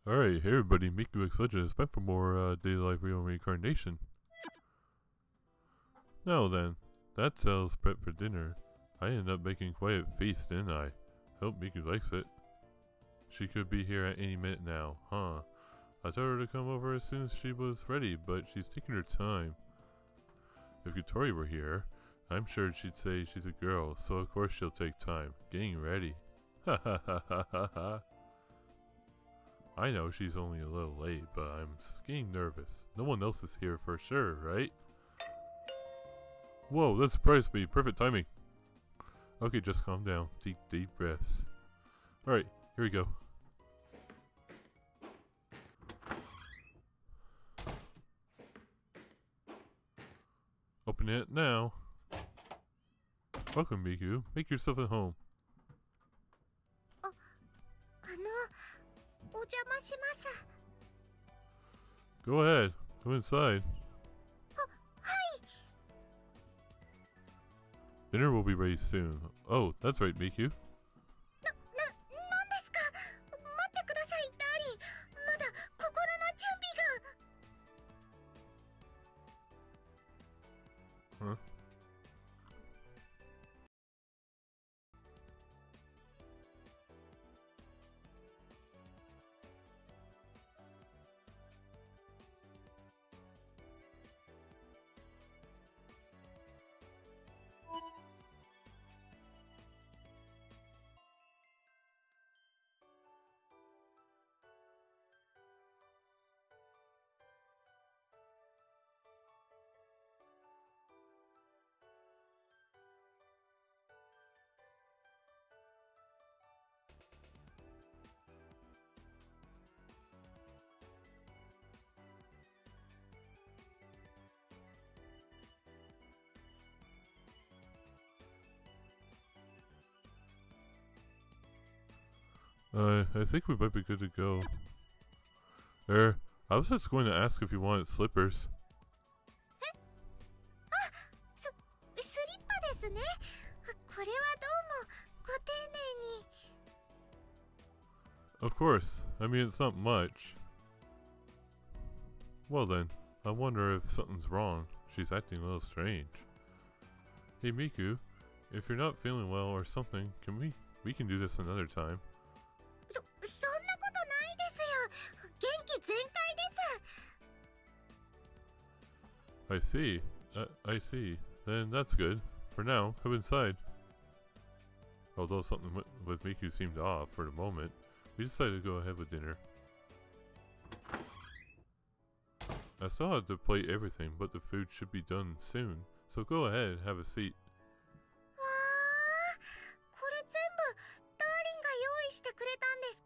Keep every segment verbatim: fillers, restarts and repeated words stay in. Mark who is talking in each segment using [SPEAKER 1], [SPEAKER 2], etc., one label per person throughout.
[SPEAKER 1] Alright, hey everybody, Miku X Legend is back for more uh, Daily Life Real Reincarnation. Now then, that Sal's prep for dinner. I ended up making quite a feast, didn't I? Hope Miku likes it. She could be here at any minute now, huh? I told her to come over as soon as she was ready, but she's taking her time. If Kotori were here, I'm sure she'd say she's a girl, so of course she'll take time. Getting ready. Ha ha ha ha ha ha. I know she's only a little late, but I'm getting nervous. No one else is here for sure, right? Whoa, that surprised me. Perfect timing. Okay, just calm down. Deep, deep breaths. Alright, here we go. Open it now. Welcome, Miku. Make yourself at home.
[SPEAKER 2] Uh, あの、お邪魔します。
[SPEAKER 1] Go ahead. Go inside. Dinner will be ready soon. Oh, that's right, Miku.
[SPEAKER 2] な、な、なんですか? 待ってください、ダーリン。まだ心の準備が。
[SPEAKER 1] Huh? Uh, I think we might be good to go. Er, I was just going to ask if you wanted slippers.
[SPEAKER 2] え? あ、す、スリッパですね。これはどうもご丁寧に。
[SPEAKER 1] Of course. I mean, it's not much. Well then, I wonder if something's wrong. She's acting a little strange. Hey Miku, if you're not feeling well or something, can we we can do this another time.
[SPEAKER 2] そ、そんなことないですよ。元気全開です。
[SPEAKER 1] I see. Uh, I see. Then that's good. For now, come inside. Although something with, with Miku seemed off for the moment, we decided to go ahead with dinner. I still have to plate everything, but the food should be done soon. So go ahead, have a seat.
[SPEAKER 2] わあ、これ全部ダーリンが用意してくれたんですか?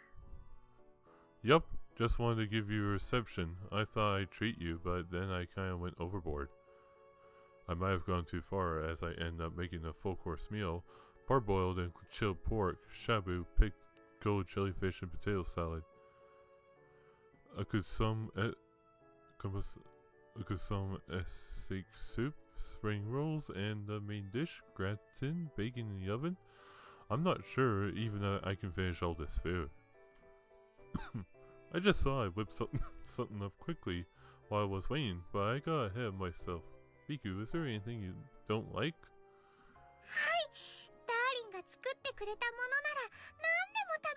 [SPEAKER 1] Yup, just wanted to give you a reception. I thought I'd treat you, but then I kinda went overboard. I might have gone too far as I ended up making a full course meal. Parboiled and chilled pork, shabu, pickled jellyfish, and potato salad. A kusum et a kusum esik soup, spring rolls, and the main dish, gratin, bacon in the oven. I'm not sure even that I can finish all this food. I just saw I whipped something, something up quickly while I was waiting, but I got ahead of myself. Miku, is there anything you don't like?
[SPEAKER 2] はい、ダーリンが作ってくれたものなら何でも食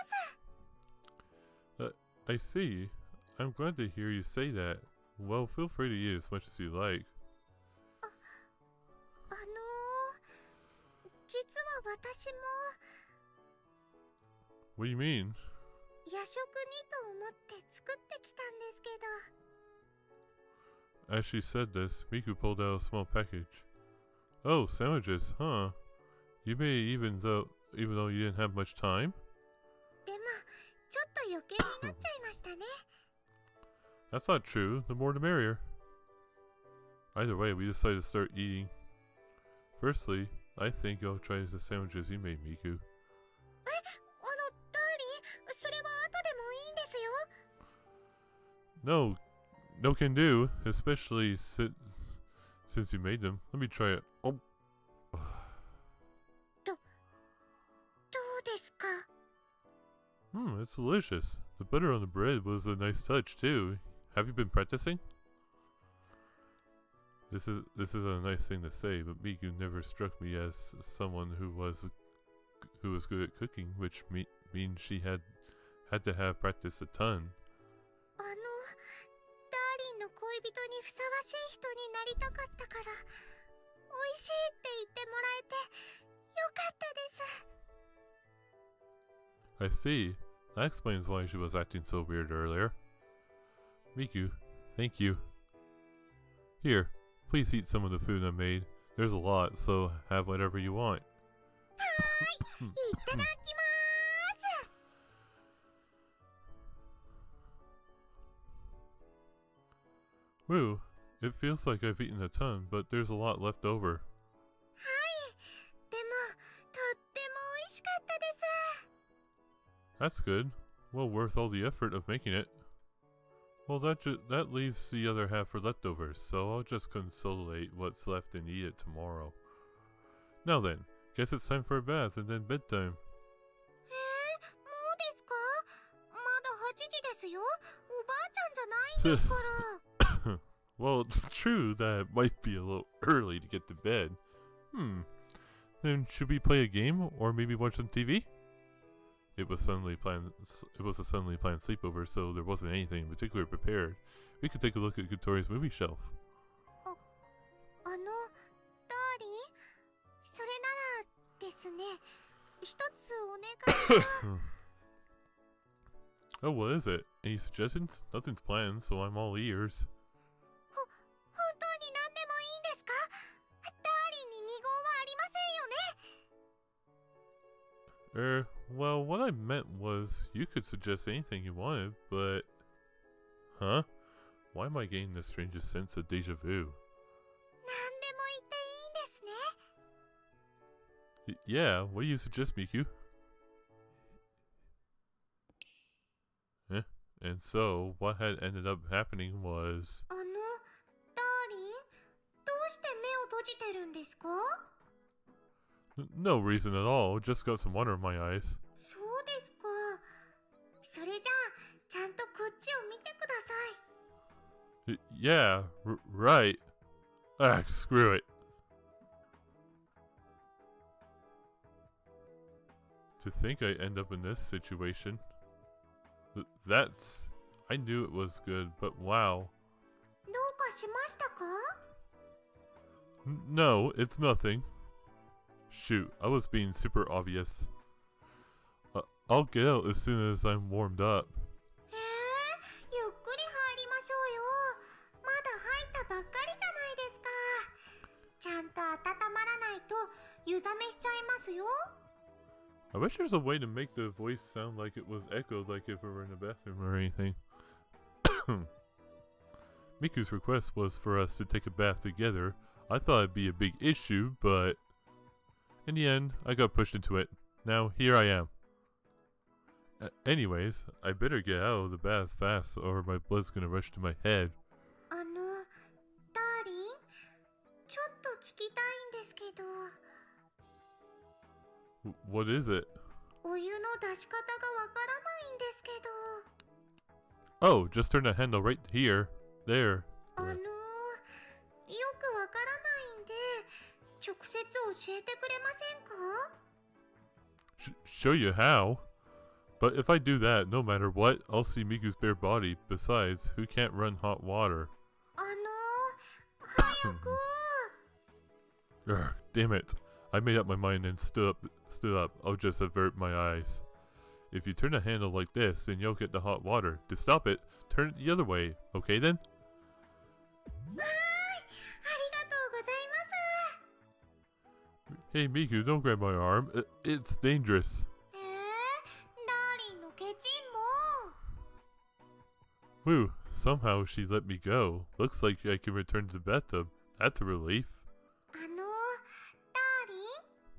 [SPEAKER 2] べられます。
[SPEAKER 1] Uh, I see. I'm glad to hear you say that. Well, feel free to eat as much as you like.
[SPEAKER 2] あ、あのー、実は私も
[SPEAKER 1] What do you mean?
[SPEAKER 2] 夜食にと思って作ってきたんですけど。
[SPEAKER 1] As she said this, Miku pulled out a small package. Oh, sandwiches, huh? You made it even though even though you didn't have much time?
[SPEAKER 2] でも、ちょっと余計になっちゃいましたね。
[SPEAKER 1] That's not true. The more the merrier. Either way, we decided to start eating. Firstly, I think I'll try the sandwiches you made, Miku.
[SPEAKER 2] え、あの、ダーリン、それは後でもいいんですよ。
[SPEAKER 1] No, no can do, especially si since you made them. Let me try it. Oh.
[SPEAKER 2] ど、どうですか?
[SPEAKER 1] Hmm, it's delicious. The butter on the bread was a nice touch too. Have you been practicing? This is this is a nice thing to say, but Miku never struck me as someone who was who was good at cooking, which me means she had had to have practiced a ton.
[SPEAKER 2] あの、ダーリンの恋人にふさわしい人になりたかったから、美味しいって言ってもらえてよかったです。
[SPEAKER 1] I see. That explains why she was acting so weird earlier. Miku, thank you. Here, please eat some of the food I made. There's a lot, so have whatever you want.
[SPEAKER 2] はーい、いただきまーす。
[SPEAKER 1] Woo, it feels like I've eaten a ton, but there's a lot left over.
[SPEAKER 2] はい、でも、とっても美味しかったです。
[SPEAKER 1] That's good. Well worth all the effort of making it. Well, that ju that leaves the other half for leftovers, so I'll just consolidate what's left and eat it tomorrow. Now then, guess it's time for a bath and then bedtime.
[SPEAKER 2] えー、もうですか？まだはちじですよ。おばあちゃんじゃないんですから。
[SPEAKER 1] Well, it's true that it might be a little early to get to bed. Hmm. Then should we play a game or maybe watch some T V? It was suddenly planned. It was a suddenly planned sleepover, so there wasn't anything in particular prepared. We could take a look at Katori's movie shelf.
[SPEAKER 2] あ、あの、ダーリン、それならですね、一つお願いが。
[SPEAKER 1] Oh, what is it? Any suggestions? Nothing's planned, so I'm all ears.
[SPEAKER 2] ほ、本当に何でもいいんですか？ダーリンに二言はありませんよね。
[SPEAKER 1] Er, well, what I meant was you could suggest anything you wanted, but... Huh? Why am I getting the strangest sense of deja vu?
[SPEAKER 2] 何でも言っていいんですね。
[SPEAKER 1] Y yeah, what do you suggest, Miku? Eh? And so, what had ended up happening was...
[SPEAKER 2] あの、ダーリン、どうして目を閉じてるんですか？
[SPEAKER 1] N no reason at all, just got some water in my eyes.
[SPEAKER 2] そうですか。それじゃあ、ちゃんとこっちを見てください。
[SPEAKER 1] Y yeah, r right. Ah, screw it. To think I end up in this situation. Th that's... I knew it was good, but wow.
[SPEAKER 2] どうかしましたか？
[SPEAKER 1] N no, it's nothing. Shoot, I was being super obvious. Uh, I'll get out as soon as I'm warmed up.
[SPEAKER 2] えー、ゆっくり入りましょうよ。まだ入ったばっかりじゃないですか。ちゃんと温まらないと湯冷めしちゃいますよ。
[SPEAKER 1] I wish there's a way to make the voice sound like it was echoed, like if we were in a bathroom or anything. Miku's request was for us to take a bath together. I thought it'd be a big issue, but... in the end, I got pushed into it. Now, here I am. Uh, anyways, I better get out of the bath fast or my blood's gonna rush to my head.
[SPEAKER 2] あの、ダーリン、ちょっと聞きたいんですけど。
[SPEAKER 1] W what is it?
[SPEAKER 2] お湯の出し方がわからないんですけど。
[SPEAKER 1] Oh, just turn the handle right here. There.
[SPEAKER 2] あのー、よくわからないんで、直接教えてくれませんか？
[SPEAKER 1] Sh show you how. But if I do that, no matter what, I'll see Miku's bare body. Besides, who can't run hot water?
[SPEAKER 2] あのー、早く。
[SPEAKER 1] Urgh, damn it. I made up my mind and stood up. Stood up. I'll just avert my eyes. If you turn the handle like this, then you'll get the hot water. To stop it, turn it the other way. Okay then?
[SPEAKER 2] はーい、ありがとうございます。
[SPEAKER 1] Hey Miku, don't grab my arm. I it's dangerous.
[SPEAKER 2] えー、ダーリンのケチンも。
[SPEAKER 1] Whew, somehow she let me go. Looks like I can return to the bathtub. That's a relief.
[SPEAKER 2] あのー、ダーリン、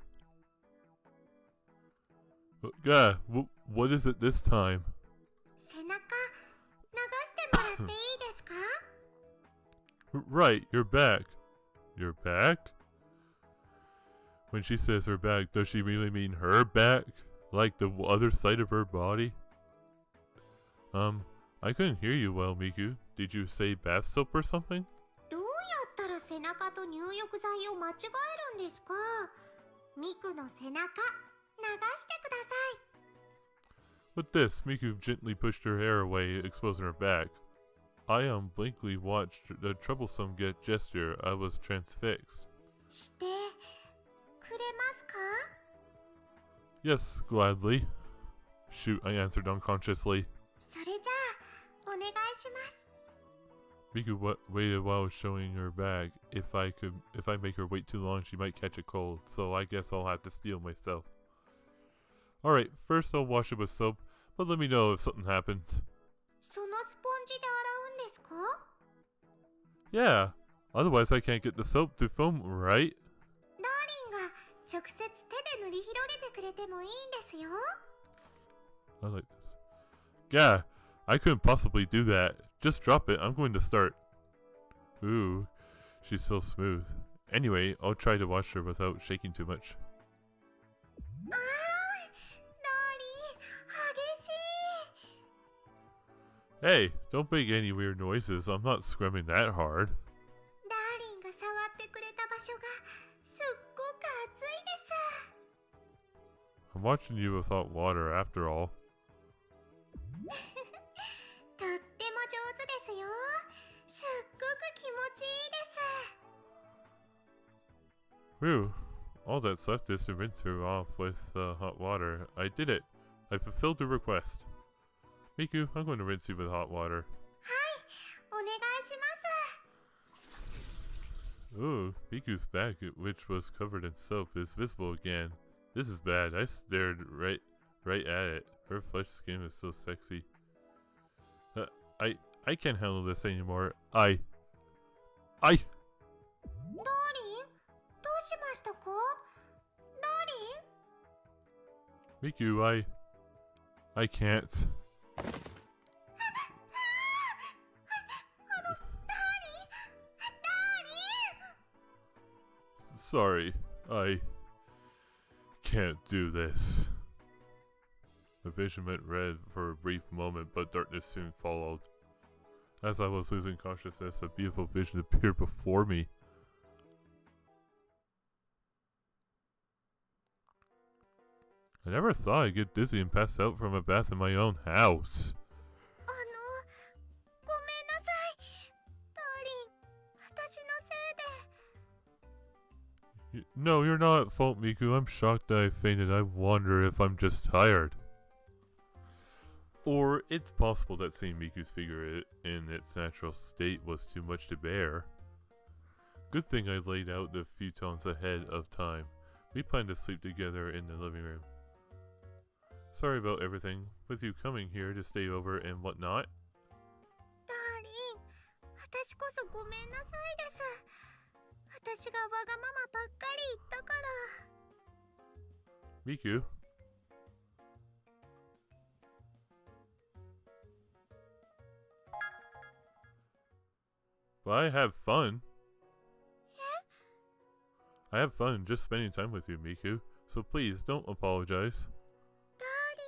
[SPEAKER 1] God, w what is it this time?
[SPEAKER 2] 背中流してもらっていいですか？
[SPEAKER 1] Right, you're back. You're back? When she says her back, does she really mean her back? Like the other side of her body? Um, I couldn't hear you well, Miku. Did you say bath soap or something?
[SPEAKER 2] どうやったら背中と入浴剤を間違えるんですか？ミクの背中、流してください。
[SPEAKER 1] With this, Miku gently pushed her hair away, exposing her back. I unblinkly watched the troublesome get gesture. I was transfixed.
[SPEAKER 2] してくれますか？
[SPEAKER 1] Yes, gladly. Shoot, I answered unconsciously.
[SPEAKER 2] それじゃあお願いします。
[SPEAKER 1] Miku wa waited while showing her bag. If I could, if I make her wait too long, she might catch a cold. So I guess I'll have to steal myself. Alright, first I'll wash it with soap, but let me know if something happens.
[SPEAKER 2] そのスポンジで洗うんですか？
[SPEAKER 1] Yeah, otherwise I can't get the soap to foam, right?
[SPEAKER 2] ダーリンが直接手で塗り広げてくれてもいいんですよ。
[SPEAKER 1] I like this. Yeah, I couldn't possibly do that. Just drop it, I'm going to start. Ooh, she's so smooth. Anyway, I'll try to wash her without shaking too much.
[SPEAKER 2] あー、ダーリン、激しい。
[SPEAKER 1] Hey, don't make any weird noises. I'm not scrubbing that hard.
[SPEAKER 2] ダーリンが触ってくれた場所がすっごく熱いです。
[SPEAKER 1] I'm watching you with hot water after all.
[SPEAKER 2] とっても上手ですよ。すっごく気持ちいいです。
[SPEAKER 1] Whew. All that's left is to rinse her off with uh, hot water. I did it. I fulfilled the request. Miku, I'm going to rinse you with hot water.
[SPEAKER 2] はい、お願いします。
[SPEAKER 1] Ooh, Miku's back, which was covered in soap, is visible again. This is bad. I stared right right at it. Her flesh skin is so sexy. Uh, I I can't handle this anymore. I I
[SPEAKER 2] ダーリン、どうしましたか？ダーリン、
[SPEAKER 1] Miku, I I can't.
[SPEAKER 2] あの、ダーリン、ダーリン。
[SPEAKER 1] Sorry, I can't do this. The vision went red for a brief moment, but darkness soon followed. As I was losing consciousness, a beautiful vision appeared before me. I never thought I'd get dizzy and pass out from a bath in my own house.
[SPEAKER 2] あの、ごめんなさい。ダーリン、私のせいで。
[SPEAKER 1] Y- No, you're not at fault, Miku. I'm shocked that I fainted. I wonder if I'm just tired. Or it's possible that seeing Miku's figure i- in its natural state was too much to bear. Good thing I laid out the futons ahead of time. We planned to sleep together in the living room. Sorry about everything, with you coming here to stay over and whatnot.
[SPEAKER 2] ダーリン、私こそごめんなさいです。私がわがままばっかり言ったから。
[SPEAKER 1] Miku? But I have fun. I have fun just spending time with you, Miku. So please don't apologize.
[SPEAKER 2] ダ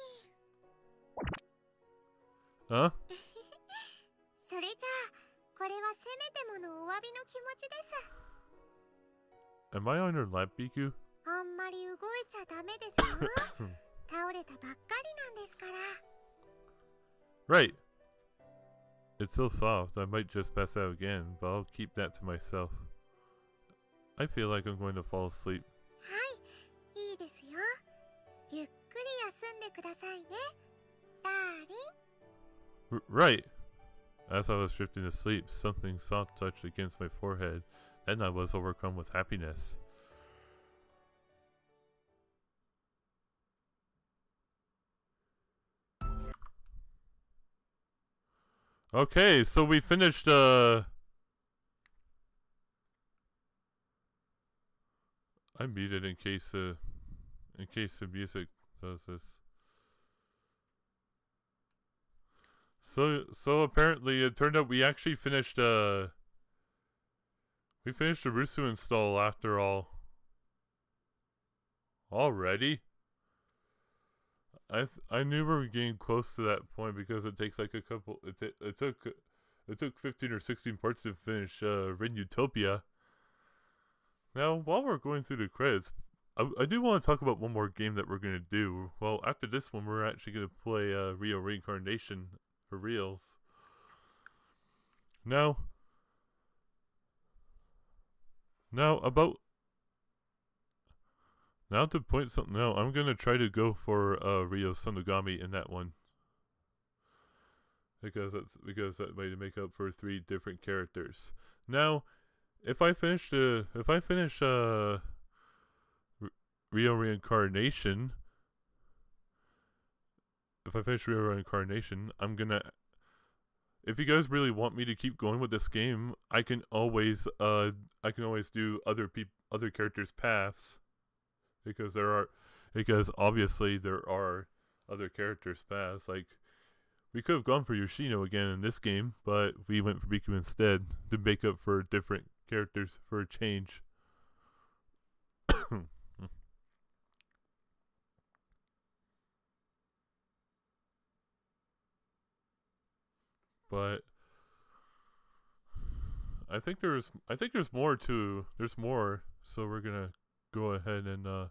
[SPEAKER 2] ーリン。
[SPEAKER 1] Huh?
[SPEAKER 2] それじゃあ、これはせめてものお詫びの気持ちです。
[SPEAKER 1] Am I on your lap, Miku?
[SPEAKER 2] あんまり動いちゃダメですよ。倒れたばっかりなんですから。
[SPEAKER 1] Right. It's so soft, I might just pass out again, but I'll keep that to myself. I feel like I'm going to fall asleep.
[SPEAKER 2] はい、いいですよ。ゆっくり休んでくださいね。ダーリン。
[SPEAKER 1] R- right. As I was drifting to sleep, something soft touched against my forehead. Then I was overcome with happiness. Okay, so we finished, uh... I muted in case, uh... in case the music does this. So, so apparently it turned out we actually finished, uh... we finished the Rusu install after all. Already? I th I knew we were getting close to that point because it takes like a couple. It t it took it took fifteen or sixteen parts to finish uh, Rin Utopia. Now, while we're going through the credits, I, I do want to talk about one more game that we're gonna do. Well, after this one, we're actually gonna play uh, Rio Reincarnation for reals. Now, now about. Now to point something out, I'm gonna try to go for uh, Rio Sonogami in that one because that's because that way to make up for three different characters. Now, if I finish the if I finish uh, Rio Reincarnation, if I finish Rio Reincarnation, I'm gonna. If you guys really want me to keep going with this game, I can always uh I can always do other peop other characters' paths. Because there are, because obviously there are other characters paths. Like, we could have gone for Yoshino again in this game, but we went for Miku instead to make up for different characters for a change. But I think there's, I think there's more to, there's more. So we're gonna go ahead and uh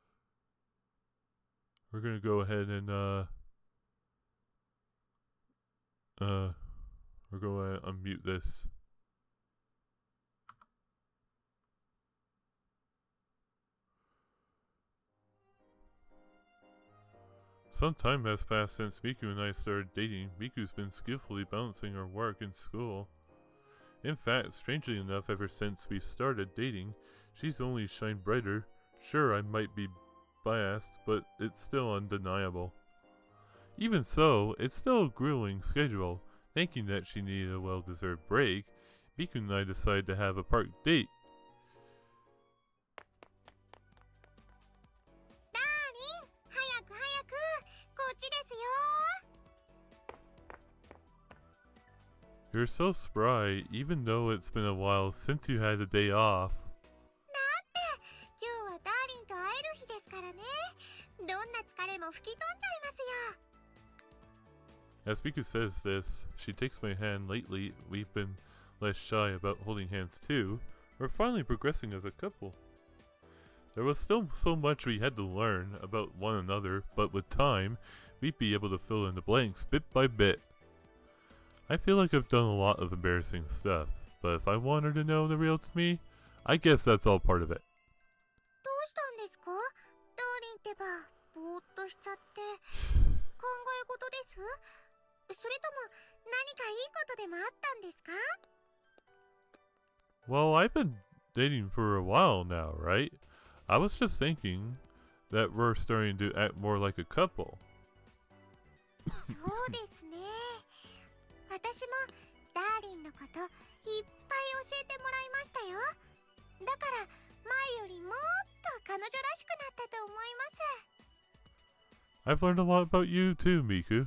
[SPEAKER 1] we're gonna go ahead and uh uh we're going to unmute this. Some time has passed since Miku and I started dating. Miku's been skillfully balancing our work and school. In fact, strangely enough, ever since we started dating, she's only shined brighter. Sure, I might be biased, but it's still undeniable. Even so, it's still a grueling schedule. Thinking that she needed a well-deserved break, Miku and I decided to have a park date.
[SPEAKER 2] Darling, 早く早く、こっちですよ。
[SPEAKER 1] You're so spry, even though it's been a while since you had a day off.
[SPEAKER 2] だって今日はダーリンと会える日ですからね。どんな疲れも吹き飛んじゃいますよ。
[SPEAKER 1] As Miku says this, she takes my hand. Lately, we've been less shy about holding hands too. We're finally progressing as a couple. There was still so much we had to learn about one another, but with time, we'd be able to fill in the blanks bit by bit. I feel like I've done a lot of embarrassing stuff, but if I want her to know the real to me, I guess that's all part of it.
[SPEAKER 2] どうしたんですか？ダーリンってば、ぼーっとしちゃって。考え事です？それとも何かいいことでもあったんですか？
[SPEAKER 1] Well, I've been dating for a while now, right? I was just thinking that we're starting to act more like a couple.
[SPEAKER 2] そうですね。私もダーリンのこといっぱい教えてもらいましたよ。だから前よりもっと彼女らしくなったと思います。
[SPEAKER 1] I've learned a lot about you too, Miku.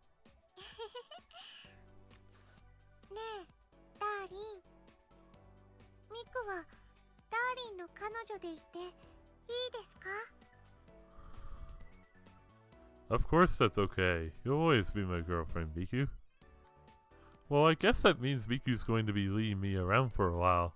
[SPEAKER 2] ねえ、ダーリン。ミクはダーリンの彼女でいていいですか？
[SPEAKER 1] Of course that's okay. You'll always be my girlfriend, Miku. Well, I guess that means Miku's going to be leading me around for a while.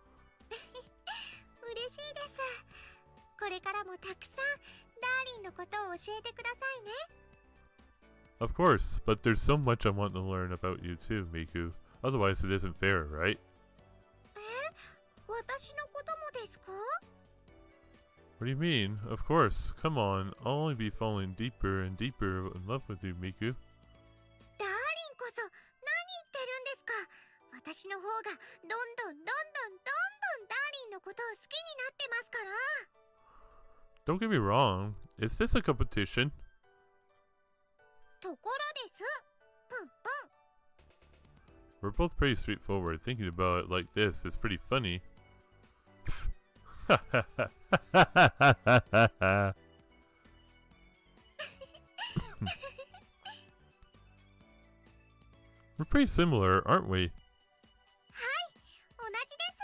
[SPEAKER 2] 嬉しいです。これからもたくさんダーリンのことを教えてくださいね。
[SPEAKER 1] Of course, but there's so much I want to learn about you too, Miku. Otherwise it isn't fair, right?
[SPEAKER 2] え？私のこともですか？
[SPEAKER 1] What do you mean? Of course. Come on. I'll only be falling deeper and deeper in love with you, Miku.
[SPEAKER 2] ダーリンこそ何言ってるんですか？私の方がどんどんどんどんどんどんダーリンのことを好きになってますから。
[SPEAKER 1] Don't get me wrong. Is this a competition?
[SPEAKER 2] ところです。プンプン。
[SPEAKER 1] We're both pretty straightforward. Thinking about it like this is pretty funny. We're pretty similar, aren't we?
[SPEAKER 2] はい、同じです。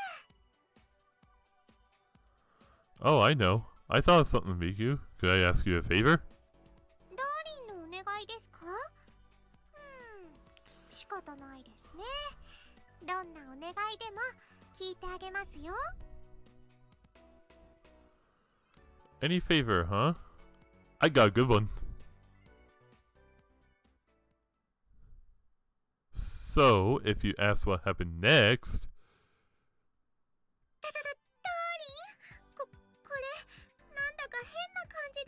[SPEAKER 1] Oh, I know. I thought of something, Miku. Could I ask you a favor?
[SPEAKER 2] ダーリン仕方ないですね。どんなお願いでも聞いてあげますよ。
[SPEAKER 1] Any favor, huh? I got a good one. So, if you ask what happened next...
[SPEAKER 2] ダダダダーリン、こ、これ、なんだか変な感じです。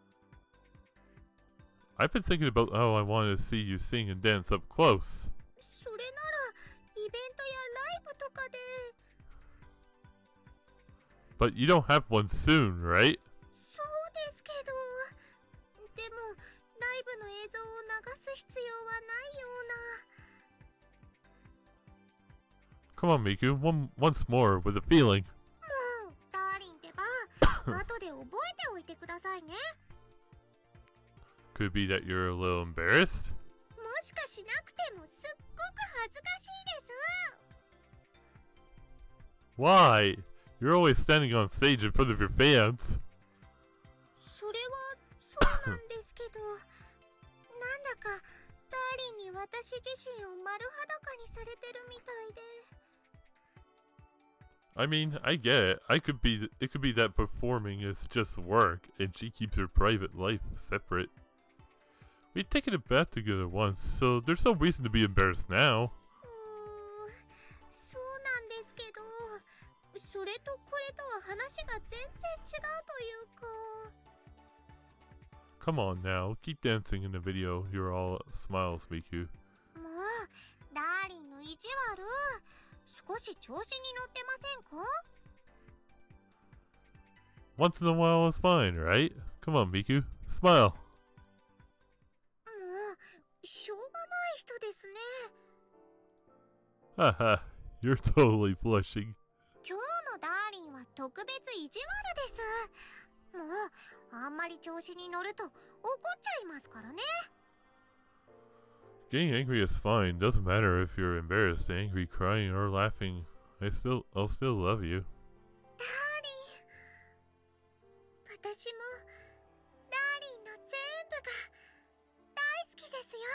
[SPEAKER 1] I've been thinking about how I wanted to see you sing and dance up close.
[SPEAKER 2] それなら、イベントやライブとかで。
[SPEAKER 1] But you don't have one soon, right?
[SPEAKER 2] そうですけど、でもライブの映像を流す必要はないような。
[SPEAKER 1] Come on, Miku, one once more with a feeling.
[SPEAKER 2] もうダーリンってば、後で覚えておいてくださいね。
[SPEAKER 1] Could be that you're a little embarrassed?
[SPEAKER 2] もしかしなくてもすっごく恥ずかしいです。
[SPEAKER 1] Why? You're always standing on stage in front of your fans.
[SPEAKER 2] それはそうなんですけど、なんだかダーリンに私自身を丸裸にされてるみたいで。
[SPEAKER 1] I mean, I get it. I could be, it could be that performing is just work, and she keeps her private life separate. We've taken a bath together once, so there's no reason to be embarrassed now.
[SPEAKER 2] うーん、そうなんですけど、それとこれとは話が全然違うというか。
[SPEAKER 1] Come on now, keep dancing in the video. You're all smiles, Miku.
[SPEAKER 2] もう、ダーリンの意地悪。少し調子に乗ってませんか？
[SPEAKER 1] Once in a while is fine, right? Come on, Miku, smile.
[SPEAKER 2] もう、しょうがない人ですね。
[SPEAKER 1] Haha, you're totally blushing.
[SPEAKER 2] 今日のダーリンは特別意地悪です。もう、あんまり調子に乗ると怒っちゃいますからね。
[SPEAKER 1] Getting angry is fine. Doesn't matter if you're embarrassed, angry, crying, or laughing. I still, I'll still love you.
[SPEAKER 2] ダーリン、私もダーリンの全部が大好きですよ。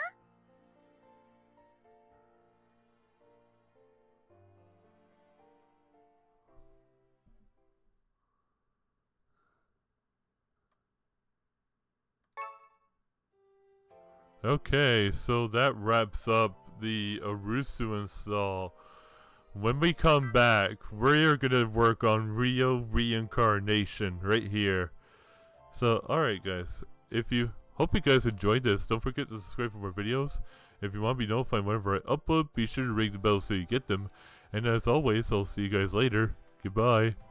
[SPEAKER 1] Okay, so that wraps up the Arusu install. When we come back, we're gonna work on Rio Reincarnation right here. So, alright guys, if you, hope you guys enjoyed this, don't forget to subscribe for more videos. If you want to be notified whenever I upload, be sure to ring the bell so you get them. And as always, I'll see you guys later. Goodbye.